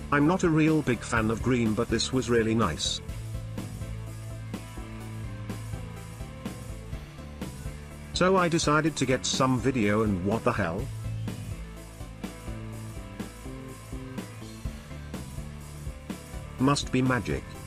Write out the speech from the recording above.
I'm not a real big fan of green, but this was really nice. So I decided to get some video, and what the hell? Must be magic.